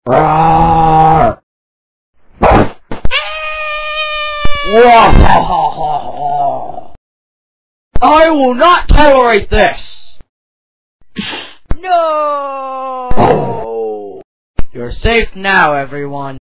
Roar! I will not tolerate this! No! You're safe now, everyone.